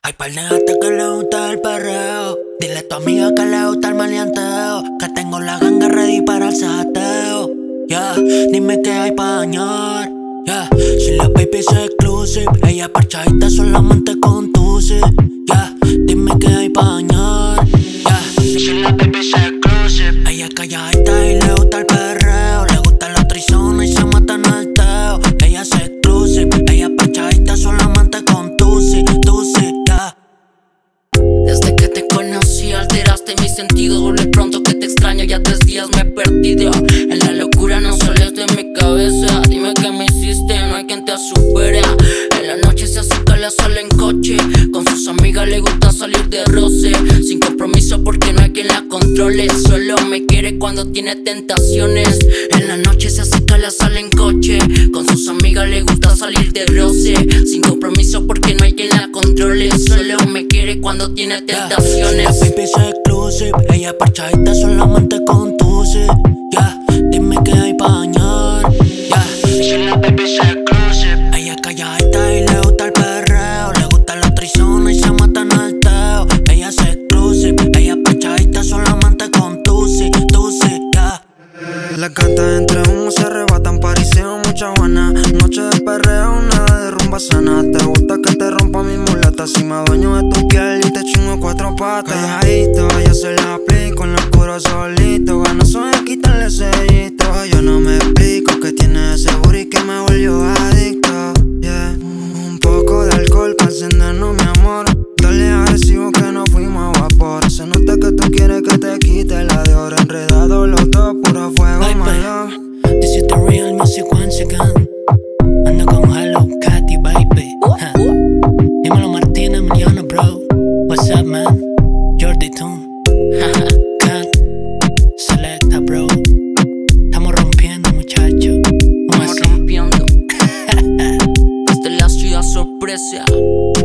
Hay par de gatas que le gusta el perreo. Dile a tu amiga que le gusta el maleanteo, que tengo la ganga ready para el sateo. Yeah, dime qué hay pa' dañar. Yeah, si la baby es exclusive, ella parchadita solamente con tusi. Yeah, dime qué hay pa' dañar. Yeah, si la baby es exclusive, ella calladita y le gusta el perreo. Le gusta la trizona y se mata en el teo. Ella es exclusive, ella parchadita solamente con tusi, yeah. Desde que te conocí alteraste mis sentidos. De pronto que te extraño, ya 3 días me he perdido. En la locura no sales de mi cabeza. Dime qué me hiciste, no hay quien te supere. En la noche se acerca, la sale en coche. Con sus amigas le gusta salir de roce. Sin compromiso porque no hay quien la controle. Solo me quiere cuando tiene tentaciones. En la noche se acerca, la sale en coche. Con sus amigas le gusta salir de roce. Sin compromiso porque no hay quien la controle. Solo me quiere cuando tiene tentaciones. La baby es exclusive, ella parchadita solamente con tusi. Yeah, dime qué hay pa' dañar. Yeah, si la baby es exclusive, ella calladita y le gusta el perreo. Le gusta la trizona y se mata en el teo. Ella es exclusive, ella parchadita solamente con tusi, yeah. Las gatas entre humo se arrebatan, pariseo, mucha guana. Noche de perreo, nada de rumba sana. Te gusta que te rompa mi mulata, si me adueño de tu piel y te chingo 4 patas. Calladito, yo se la aplico en lo oscuro solito. Ganoso de quitarle sellito. Yo no me explico que tiene ese booty que me volvió adicto, yeah. Un poco de alcohol para encendernos, mi amor. Dale agresivo que nos fuimos a vapor. Se nota que tú quieres que te quite la de oro. Enredado los dos, puro fuego, my love. This is the real music once again. Ando con Hello Katy, baby. Dímelo Martina, Miliano, bro. What's up, man? Jordi Tune. Cat, Selecta, bro. Estamos rompiendo, muchachos. Estamos rompiendo. Desde la ciudad sorpresa.